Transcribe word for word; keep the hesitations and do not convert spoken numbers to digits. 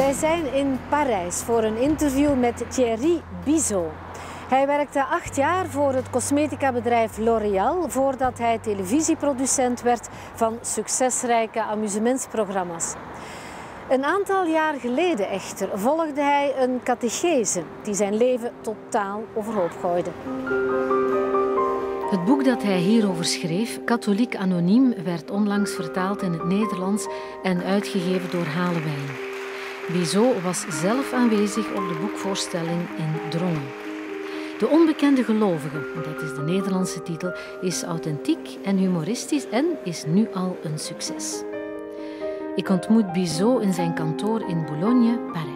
Wij zijn in Parijs voor een interview met Thierry Bizot. Hij werkte acht jaar voor het cosmetica-bedrijf L'Oréal voordat hij televisieproducent werd van succesrijke amusementsprogramma's. Een aantal jaar geleden echter volgde hij een catechese die zijn leven totaal overhoop gooide. Het boek dat hij hierover schreef, Katholiek Anoniem, werd onlangs vertaald in het Nederlands en uitgegeven door Halewijn. Bizot was zelf aanwezig op de boekvoorstelling in Drongen. De onbekende gelovige, dat is de Nederlandse titel, is authentiek en humoristisch en is nu al een succes. Ik ontmoet Bizot in zijn kantoor in Boulogne, Parijs.